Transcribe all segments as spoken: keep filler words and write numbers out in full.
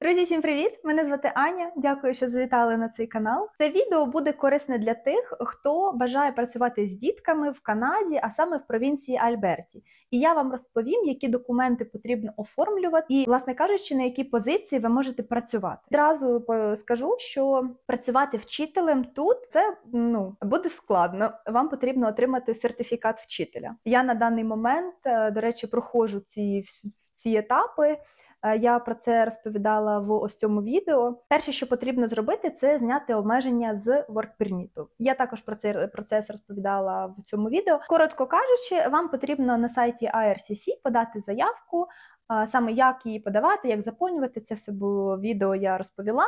Друзі, всім привіт! Мене звати Аня. Дякую, що завітали на цей канал. Це відео буде корисне для тих, хто бажає працювати з дітками в Канаді, а саме в провінції Альберті. І я вам розповім, які документи потрібно оформлювати і, власне кажучи, на які позиції ви можете працювати. Одразу скажу, що працювати вчителем тут це ну буде складно. Вам потрібно отримати сертифікат вчителя. Я на даний момент, до речі, проходжу ці, ці етапи. Я про це розповідала в ось цьому відео. Перше, що потрібно зробити, це зняти обмеження з Work Permit. Я також про цей процес розповідала в цьому відео. Коротко кажучи, вам потрібно на сайті ай ар сі сі подати заявку, саме як її подавати, як заповнювати, це все було відео, я розповіла.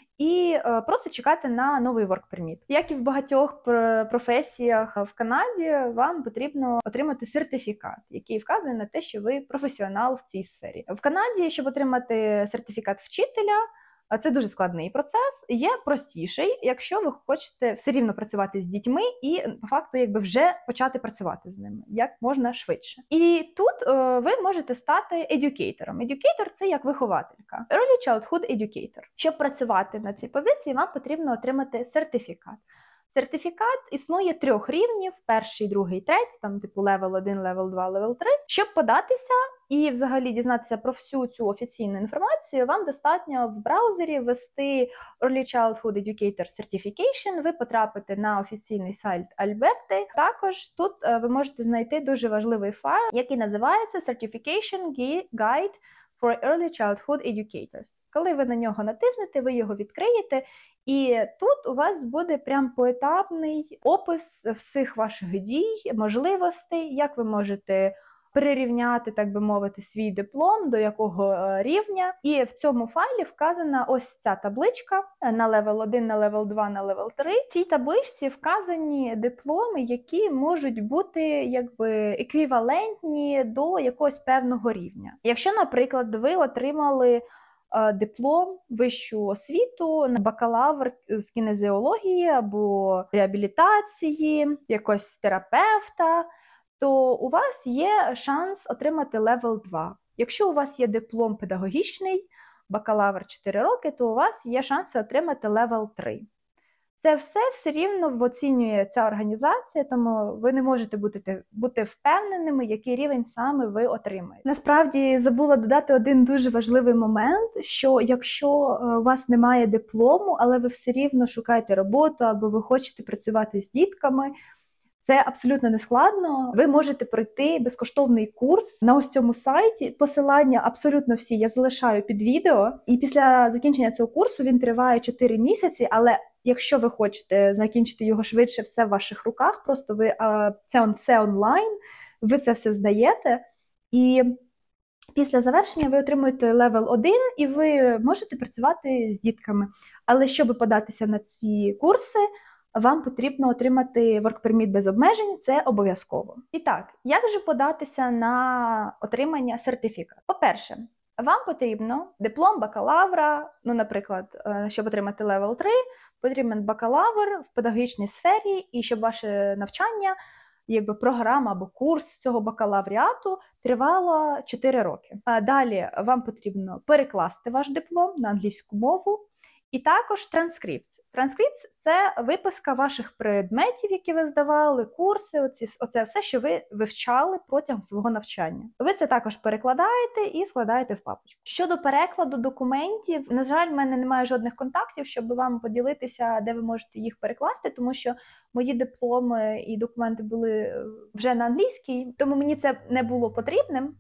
І е, просто чекати на новий Work Permit. Як і в багатьох професіях в Канаді, вам потрібно отримати сертифікат, який вказує на те, що ви професіонал в цій сфері. В Канаді, щоб отримати сертифікат вчителя, це дуже складний процес, є простіший, якщо ви хочете все рівно працювати з дітьми і, по факту, якби вже почати працювати з ними, як можна швидше. І тут е, ви можете стати едюкейтором. Едюкейтор – це як вихователька. Early Childhood Educator. Щоб працювати на цій позиції, вам потрібно отримати сертифікат. Сертифікат існує трьох рівнів, перший, другий, третій, там типу левел один, левел два, левел три. Щоб податися і взагалі дізнатися про всю цю офіційну інформацію, вам достатньо в браузері ввести Early Childhood Educator Certification, ви потрапите на офіційний сайт Альберти. Також тут ви можете знайти дуже важливий файл, який називається Certification Guide for Early Childhood Educators. Коли ви на нього натиснете, ви його відкриєте, і тут у вас буде прям поетапний опис всіх ваших дій, можливостей, як ви можете прирівняти, так би мовити, свій диплом, до якого рівня. І в цьому файлі вказана ось ця табличка на левел один, на левел два, на левел три. В цій табличці вказані дипломи, які можуть бути якби еквівалентні до якогось певного рівня. Якщо, наприклад, ви отримали диплом, вищу освіту, бакалавр з кінезіології або реабілітації, якогось терапевта, то у вас є шанс отримати левел два. Якщо у вас є диплом педагогічний, бакалавр чотири роки, то у вас є шанси отримати левел три. Це все все рівно оцінює ця організація, тому ви не можете бути, бути впевненими, який рівень саме ви отримаєте. Насправді, забула додати один дуже важливий момент, що якщо у вас немає диплому, але ви все рівно шукаєте роботу або ви хочете працювати з дітками, це абсолютно не складно. Ви можете пройти безкоштовний курс на ось цьому сайті. Посилання абсолютно всі я залишаю під відео. І після закінчення цього курсу він триває чотири місяці, але якщо ви хочете закінчити його швидше, все в ваших руках, просто ви це все онлайн, ви це все здаєте. І після завершення ви отримуєте левел один і ви можете працювати з дітками. Але щоб податися на ці курси, вам потрібно отримати Work Permit без обмежень, це обов'язково. І так, як же податися на отримання сертифікату? По-перше, вам потрібно диплом бакалавра, ну, наприклад, щоб отримати левел три, потрібен бакалавр в педагогічній сфері, і щоб ваше навчання, якби програма або курс цього бакалавріату тривало чотири роки. А далі вам потрібно перекласти ваш диплом на англійську мову, і також транскрипт. Транскрипт – це виписка ваших предметів, які ви здавали, курси, оці, оце все, що ви вивчали протягом свого навчання. Ви це також перекладаєте і складаєте в папочку. Щодо перекладу документів, на жаль, в мене немає жодних контактів, щоб вам поділитися, де ви можете їх перекласти, тому що мої дипломи і документи були вже на англійській, тому мені це не було потрібним.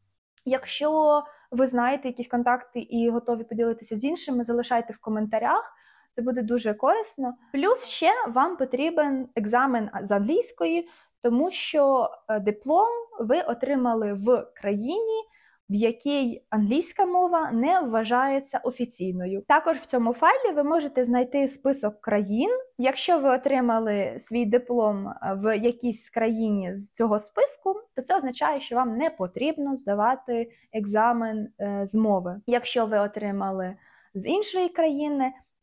Якщо ви знаєте якісь контакти і готові поділитися з іншими, залишайте в коментарях. Це буде дуже корисно. Плюс ще вам потрібен екзамен з англійської, тому що диплом ви отримали в країні, в якій англійська мова не вважається офіційною. Також в цьому файлі ви можете знайти список країн. Якщо ви отримали свій диплом в якійсь країні з цього списку, то це означає, що вам не потрібно здавати екзамен з мови. Якщо ви отримали з іншої країни,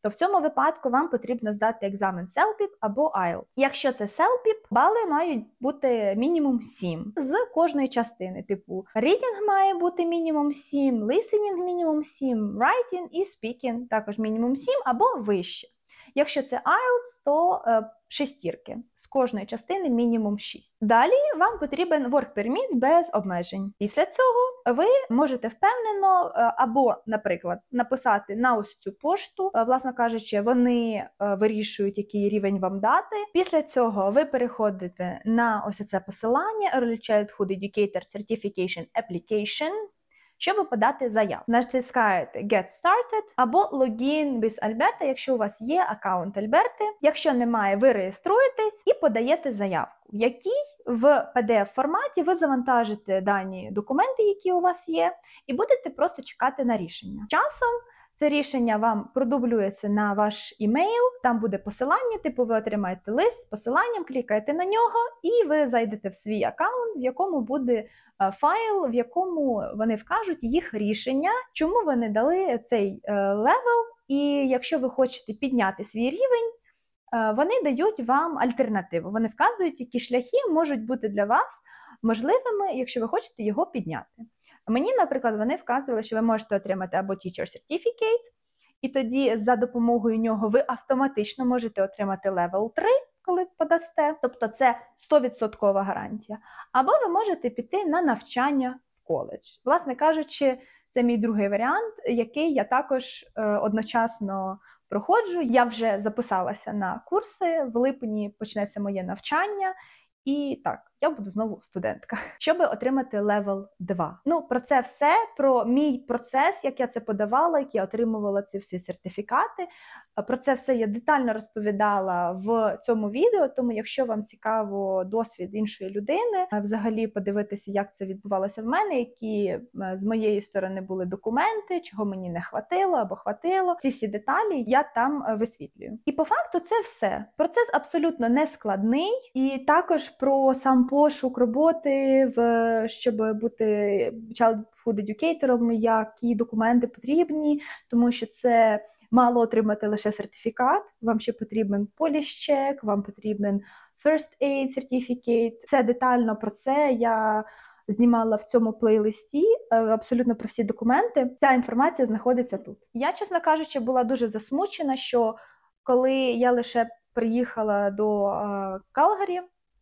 то в цьому випадку вам потрібно здати екзамен селпіп або ай ел ті ес. Якщо це селпіп, бали мають бути мінімум сім з кожної частини. Типу, reading має бути мінімум сім, listening мінімум сім, writing і speaking також мінімум сім або вище. Якщо це ай ел ті ес, то е, шестірки. З кожної частини мінімум шість. Далі вам потрібен work permit без обмежень. Після цього ви можете впевнено або, наприклад, написати на ось цю пошту, власно кажучи, вони вирішують, який рівень вам дати. Після цього ви переходите на ось це посилання Early Childhood Educator Certification Application, щоб подати заяву. Натискаєте Get Started або Login with Alberta, якщо у вас є аккаунт Альберти. Якщо немає, ви реєструєтесь і подаєте заявку, в якій в пі ді еф форматі ви завантажите дані документи, які у вас є, і будете просто чекати на рішення. Часом це рішення вам продублюється на ваш імейл, там буде посилання, типу ви отримаєте лист з посиланням, клікаєте на нього і ви зайдете в свій аккаунт, в якому буде файл, в якому вони вкажуть їх рішення, чому вони дали цей левел, і якщо ви хочете підняти свій рівень, вони дають вам альтернативу. Вони вказують, які шляхи можуть бути для вас можливими, якщо ви хочете його підняти. Мені, наприклад, вони вказували, що ви можете отримати або Teacher Certificate, і тоді за допомогою нього ви автоматично можете отримати левел три, коли подасте, тобто це сто відсотків гарантія. Або ви можете піти на навчання в коледж. Власне кажучи, це мій другий варіант, який я також е, одночасно проходжу. Я вже записалася на курси, в липні почнеться моє навчання, і так, я буду знову студентка, щоб отримати левел два. Ну, про це все, про мій процес, як я це подавала, як я отримувала ці всі сертифікати. Про це все я детально розповідала в цьому відео, тому якщо вам цікаво досвід іншої людини, взагалі подивитися, як це відбувалося в мене, які з моєї сторони були документи, чого мені не хватило або хватило, ці всі деталі я там висвітлюю. І по факту це все. Процес абсолютно не складний, і також про сам пошук роботи, в, щоб бути Childhood Educator, які документи потрібні, тому що це мало отримати лише сертифікат, вам ще потрібен police check, вам потрібен First Aid Certificate. Це детально про це я знімала в цьому плейлисті, абсолютно про всі документи. Ця інформація знаходиться тут. Я, чесно кажучи, була дуже засмучена, що коли я лише приїхала до Калгарі,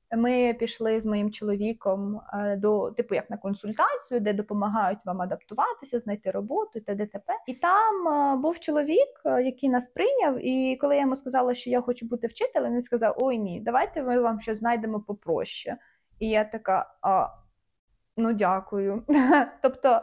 ми пішли з моїм чоловіком до, типу, як на консультацію, де допомагають вам адаптуватися, знайти роботу і т.д. т.п. І там був чоловік, який нас прийняв, і коли я йому сказала, що я хочу бути вчителем, він сказав: ой, ні, давайте ми вам щось знайдемо попроще. І я така, а, ну дякую. Тобто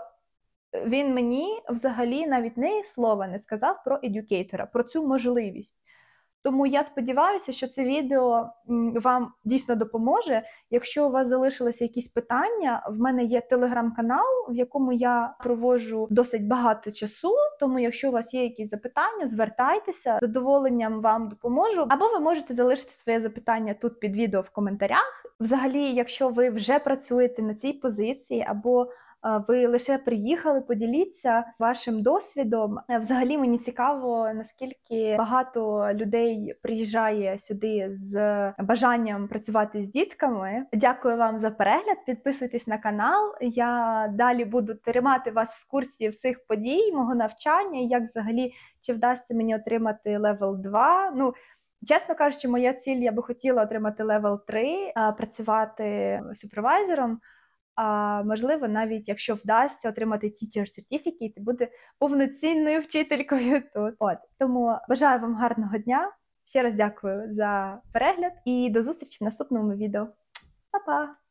він мені взагалі навіть не слова не сказав про едюкейтора, про цю можливість. Тому я сподіваюся, що це відео вам дійсно допоможе. Якщо у вас залишилися якісь питання, в мене є телеграм-канал, в якому я проводжу досить багато часу, тому якщо у вас є якісь запитання, звертайтеся, з задоволенням вам допоможу. Або ви можете залишити своє запитання тут під відео в коментарях. Взагалі, якщо ви вже працюєте на цій позиції, або ви лише приїхали, поділіться вашим досвідом. Взагалі мені цікаво, наскільки багато людей приїжджає сюди з бажанням працювати з дітками. Дякую вам за перегляд, підписуйтесь на канал. Я далі буду тримати вас в курсі всіх подій, мого навчання, як взагалі, чи вдасться мені отримати левел два. Ну, чесно кажучи, моя ціль, я би хотіла отримати левел три, працювати супервайзером. А можливо, навіть якщо вдасться отримати Teacher Certificate, і бути повноцінною вчителькою тут. От. Тому бажаю вам гарного дня, ще раз дякую за перегляд і до зустрічі в наступному відео. Па-па!